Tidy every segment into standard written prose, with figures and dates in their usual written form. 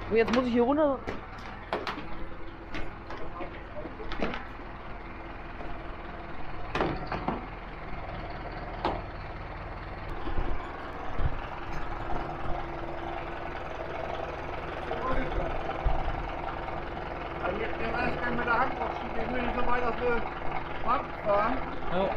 Und jetzt muss ich hier runter. Jetzt gehen wir erstmal mit der Hand drauf schieben. Ich will nicht so weit auf die Bank fahren. Ja.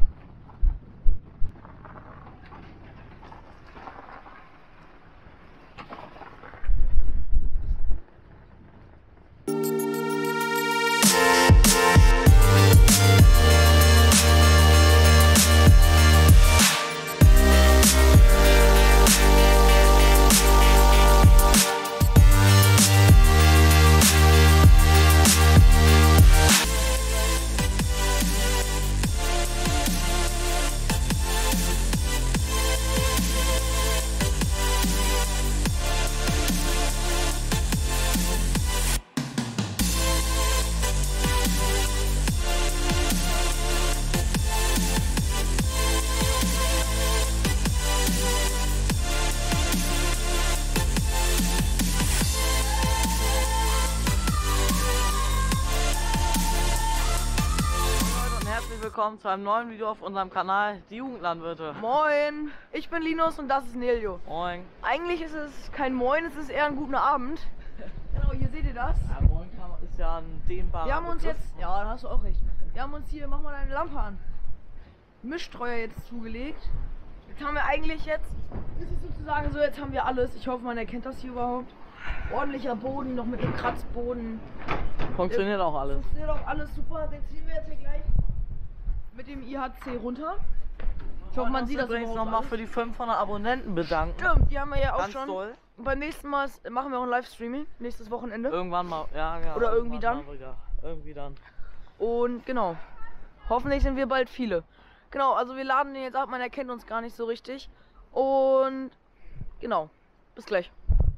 Willkommen zu einem neuen Video auf unserem Kanal, die Jugendlandwirte. Moin, ich bin Linus und das ist Nelio. Moin. Eigentlich ist es kein Moin, es ist eher ein guten Abend. Genau, hier seht ihr das. Ja, Moin ist ja ein dehnbarer Wir haben uns Begriff. jetzt, ja, da hast du auch recht. Wir haben uns hier, mach mal deine Lampe an, Mischstreuer jetzt zugelegt. Jetzt haben wir eigentlich ist es sozusagen so, jetzt haben wir alles. Ich hoffe, man erkennt das hier überhaupt. Ordentlicher Boden, noch mit dem Kratzboden. Funktioniert auch alles. Funktioniert auch alles super. Den ziehen wir jetzt hier gleich mit dem IHC runter. Ich hoffe, man sieht das übrigens überhaupt nochmal alles. für die 500 Abonnenten bedanken. Stimmt, die haben wir ja auch Ganz schon. toll. Beim nächsten Mal machen wir auch ein Livestreaming, nächstes Wochenende. Irgendwann mal, ja, ja. Oder irgendwie dann. Mal wieder. Irgendwie dann. Und genau, hoffentlich sind wir bald viele. Genau, also wir laden den jetzt ab, man erkennt uns gar nicht so richtig. Und genau, bis gleich.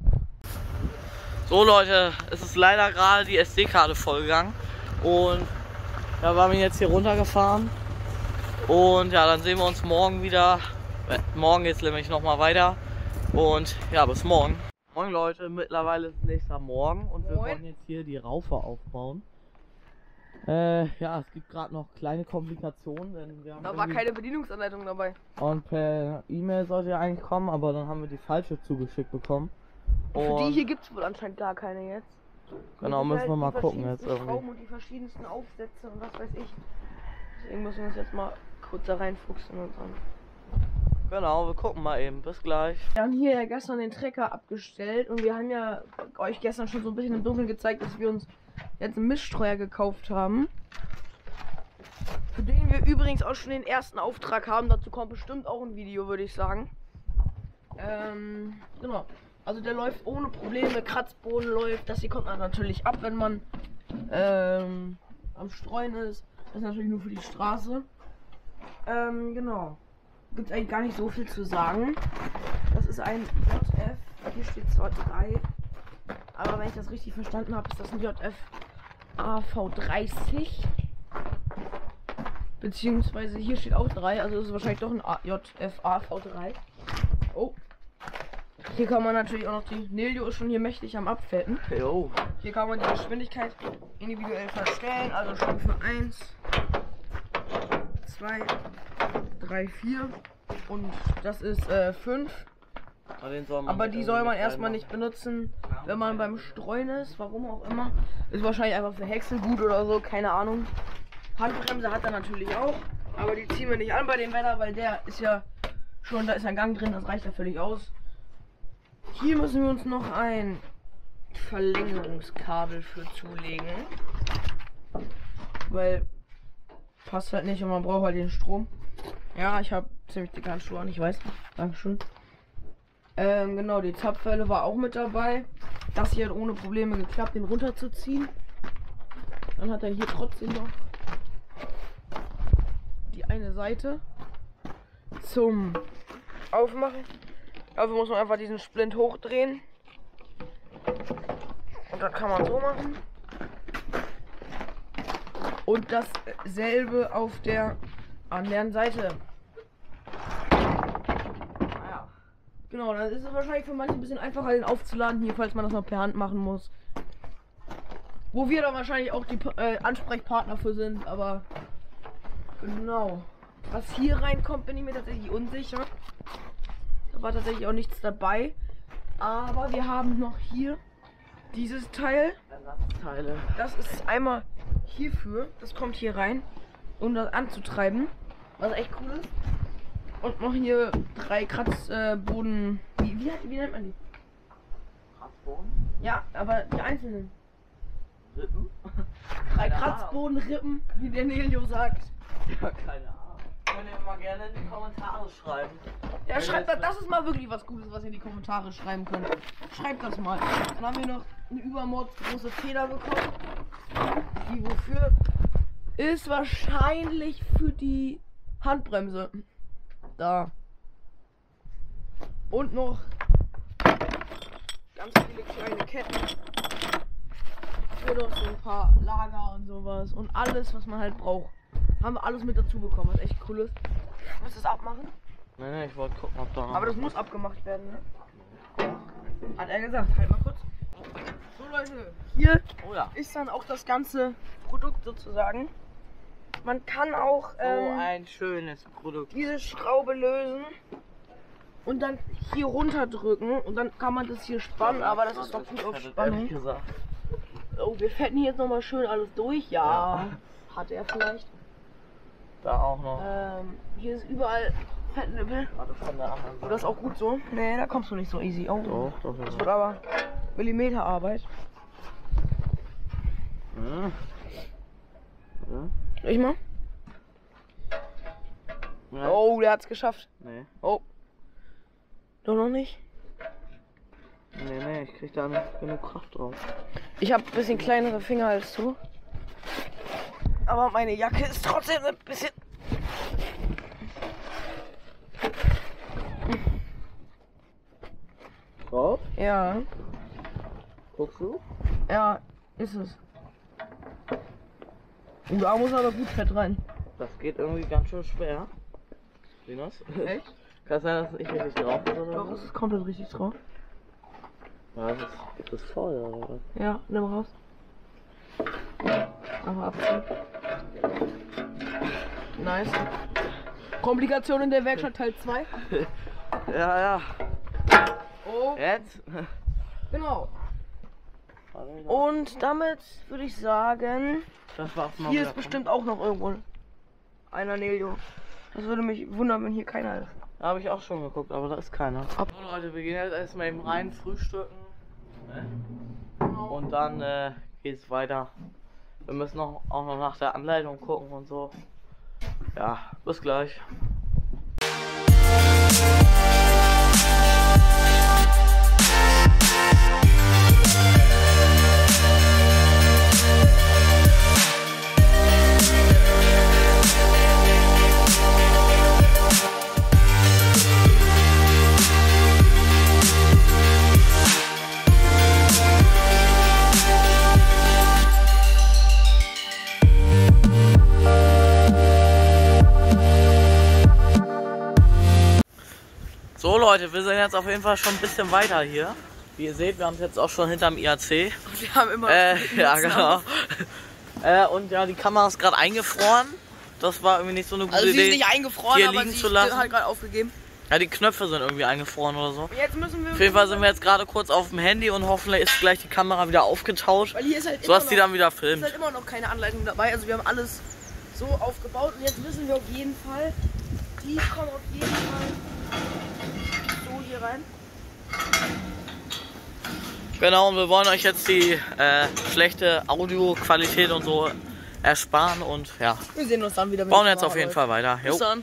So Leute, es ist leider gerade die SD-Karte vollgegangen. Und da waren wir jetzt hier runtergefahren. Und ja, dann sehen wir uns morgen wieder. Morgen geht's nämlich nochmal weiter. Und ja, bis morgen. Moin Leute, mittlerweile ist nächster Morgen und wir Moin. wollen jetzt hier die Raufe aufbauen. Ja, es gibt gerade noch kleine Komplikationen, denn wir haben Da war keine Bedienungsanleitung dabei. und per E-Mail sollte ja eigentlich kommen, aber dann haben wir die falsche zugeschickt bekommen. Für die Und hier gibt es wohl anscheinend gar keine jetzt. genau, Die müssen wir halt mal die gucken jetzt verschiedensten irgendwie. Schrauben und die verschiedensten Aufsätze und was weiß ich. Deswegen müssen wir uns jetzt mal kurz da reinfuchsen und so. Genau, wir gucken mal eben. Bis gleich. Wir haben hier ja gestern den Trecker abgestellt und wir haben ja euch gestern schon so ein bisschen im Dunkeln gezeigt, dass wir uns jetzt einen Mischstreuer gekauft haben. Für den wir übrigens auch schon den ersten Auftrag haben. Dazu kommt bestimmt auch ein Video, würde ich sagen. Genau. Also der läuft ohne Probleme, Kratzboden läuft. Das hier kommt dann natürlich ab, wenn man am Streuen ist. Das ist natürlich nur für die Straße. Genau. Gibt es eigentlich gar nicht so viel zu sagen. Das ist ein JF, hier steht zwar 3, aber wenn ich das richtig verstanden habe, ist das ein JF AV30. Beziehungsweise hier steht auch 3, also ist es wahrscheinlich doch ein JF AV3. Oh. Hier kann man natürlich auch noch die Nelio ist schon hier mächtig am Abfetten. Jo. Hier kann man die Geschwindigkeit individuell verstellen, also schon für 1, 2, 3, 4 und das ist 5. Aber die soll man erstmal nicht benutzen, wenn man beim Streuen ist, warum auch immer. Ist wahrscheinlich einfach für Häcksel gut oder so, keine Ahnung. Handbremse hat er natürlich auch, aber die ziehen wir nicht an bei dem Wetter, weil der ist ja schon, da ist ein Gang drin, das reicht ja völlig aus. Hier müssen wir uns noch ein Verlängerungskabel für zulegen, weil passt halt nicht und man braucht halt den Strom. Ja, ich habe ziemlich dicke Handschuhe an, ich weiß. Dankeschön. Genau, die Zapfwelle war auch mit dabei. Das hier hat ohne Probleme geklappt, den runterzuziehen. Dann hat er hier trotzdem noch die eine Seite zum Aufmachen. Dafür muss man einfach diesen Splint hochdrehen. Und dann kann man so machen. Und dasselbe auf der anderen Seite. Naja. Genau, dann ist es wahrscheinlich für manche ein bisschen einfacher, den aufzuladen, hier, falls man das noch per Hand machen muss. Wo wir dann wahrscheinlich auch die Ansprechpartner für sind, aber genau. Was hier reinkommt, bin ich mir tatsächlich unsicher. Da war tatsächlich auch nichts dabei. Aber wir haben noch hier dieses Teil. Ersatzteile. Das ist einmal hierfür. Das kommt hier rein, um das anzutreiben. Was echt cool ist. Und noch hier 3 Kratzboden. Wie nennt man die? Kratzboden? Ja, aber die einzelnen. Rippen? 3 Kratzbodenrippen, wie der Nelio sagt. Ja, keine Ahnung. Könnt ihr mal gerne in die Kommentare schreiben. Ja, schreibt das ist mal wirklich was Gutes, was ihr in die Kommentare schreiben könnt. Schreibt das mal. Dann haben wir noch eine übermordsgroße Feder bekommen. Die wofür? Ist wahrscheinlich für die Handbremse. Da. Und noch ganz viele kleine Ketten. Für noch so ein paar Lager und sowas. Und alles, was man halt braucht. Haben wir alles mit dazu bekommen, was echt cool ist. Willst du das abmachen? Nee, ich wollte gucken, ob da noch. Aber das muss abgemacht werden, ne? Hat er gesagt. Halt mal kurz. So Leute, hier ist dann auch das ganze Produkt sozusagen. Man kann auch so ein schönes Produkt. diese Schraube lösen und dann hier runterdrücken und dann kann man das hier spannen, aber das ist doch gut auf Spannung. Oh, wir fetten hier jetzt nochmal schön alles durch. Ja, hat er vielleicht. Da auch noch. Hier ist überall Fettnippel. Von der anderen Seite. Das ist auch gut so. Nee, da kommst du nicht so easy. Oh, Doch. das wird aber Millimeterarbeit. Ja. Ich mal? Ja. Oh, der hat's geschafft. Nee. Oh. Doch noch nicht? Nee, ich krieg da nicht genug Kraft drauf. Ich habe ein bisschen kleinere Finger als du. Aber meine Jacke ist trotzdem ein bisschen... Drauf? Ja. Guckst du? Ja, ist es. Und da muss aber gut Fett rein. Das geht irgendwie ganz schön schwer. Linus? Echt? Kann es sein, dass es nicht richtig drauf ist oder Doch, so? es ist komplett richtig drauf. Ja, das ist voll, oder was? Ja, nimm raus. Aber abziehen. Nice. Komplikation in der Werkstatt Teil 2. Ja. Oh. Jetzt? Genau. Und damit würde ich sagen, Das war's mal hier wieder. ist bestimmt auch noch irgendwo einer Nelio. Das würde mich wundern, wenn hier keiner ist. Da habe ich auch schon geguckt, aber da ist keiner. So Leute, wir gehen jetzt erstmal eben rein, frühstücken. Und dann geht's weiter. Wir müssen auch noch nach der Anleitung gucken und so. Ja, bis gleich. So Leute, wir sind jetzt auf jeden Fall schon ein bisschen weiter hier. Wie ihr seht, wir haben es jetzt auch schon hinterm IAC. Wir haben immer Ja, genau. Und ja, die Kamera ist gerade eingefroren. Das war irgendwie nicht so eine gute Also sie Idee. ist nicht eingefroren, hier aber liegen sie zu ist lassen. halt gerade aufgegeben. Ja, die Knöpfe sind irgendwie eingefroren oder so. Jetzt müssen wir... Auf jeden Fall sind wir jetzt gerade kurz auf dem Handy und hoffentlich ist gleich die Kamera wieder aufgetauscht, Weil hier ist halt sodass die immer dann wieder noch, ist filmt. halt immer noch keine Anleitung dabei. Also wir haben alles so aufgebaut und jetzt müssen wir auf jeden Fall... Die kommen auf jeden Fall so hier rein. Genau, und wir wollen euch jetzt die schlechte Audioqualität und so ersparen und ja, Wir sehen uns dann wieder. bauen jetzt auf jeden Fall weiter. Jo. Bis dann.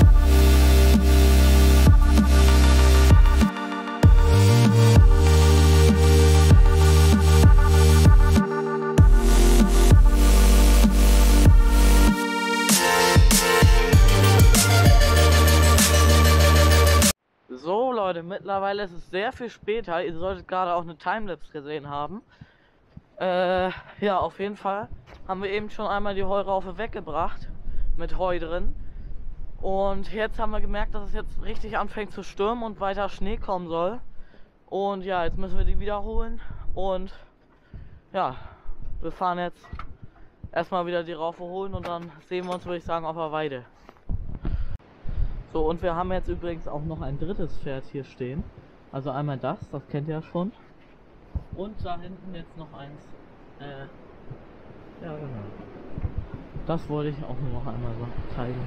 So Leute, mittlerweile ist es sehr viel später. Ihr solltet gerade auch eine Timelapse gesehen haben. Ja, auf jeden Fall haben wir eben schon einmal die Heuraufe weggebracht mit Heu drin. Und jetzt haben wir gemerkt, dass es jetzt richtig anfängt zu stürmen und weiter Schnee kommen soll. Und ja, jetzt müssen wir die wiederholen. Und ja, wir fahren jetzt erstmal wieder die Raufe holen und dann sehen wir uns, würde ich sagen, auf der Weide. So, und wir haben jetzt übrigens auch noch ein drittes Pferd hier stehen. Also einmal das kennt ihr ja schon. Und da hinten jetzt noch eins. Ja, genau. Das wollte ich auch nur noch einmal so zeigen.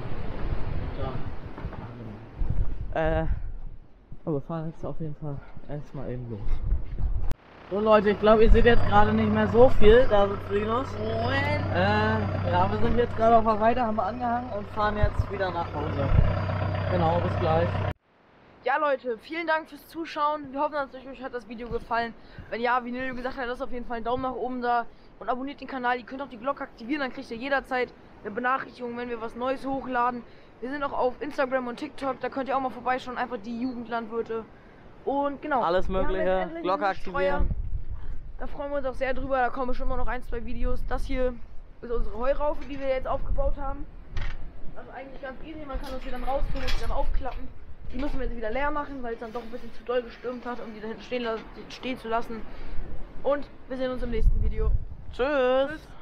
Da. Aber wir fahren jetzt auf jeden Fall erstmal eben los. So Leute, ich glaube, ihr seht jetzt gerade nicht mehr so viel. Da sitzt Linus. Ja, wir sind jetzt gerade auf der Weide, haben wir angehangen und fahren jetzt wieder nach Hause. Genau, bis gleich. Ja Leute, vielen Dank fürs Zuschauen. Wir hoffen, dass euch hat das Video gefallen. Wenn ja, wie Nilio gesagt hat, lasst auf jeden Fall einen Daumen nach oben da und abonniert den Kanal. Ihr könnt auch die Glocke aktivieren, dann kriegt ihr jederzeit eine Benachrichtigung, wenn wir was Neues hochladen. Wir sind auch auf Instagram und TikTok, da könnt ihr auch mal vorbeischauen, einfach die Jugendlandwirte. Und genau. Alles Mögliche, Glocke aktivieren. Da freuen wir uns auch sehr drüber, da kommen bestimmt noch ein, zwei Videos. Das hier ist unsere Heuraufe, die wir jetzt aufgebaut haben. Also eigentlich ganz easy, man kann das hier dann rausnehmen und dann aufklappen. Die müssen wir jetzt wieder leer machen, weil es dann doch ein bisschen zu doll gestürmt hat, um die da hinten stehen zu lassen. Und wir sehen uns im nächsten Video. Tschüss!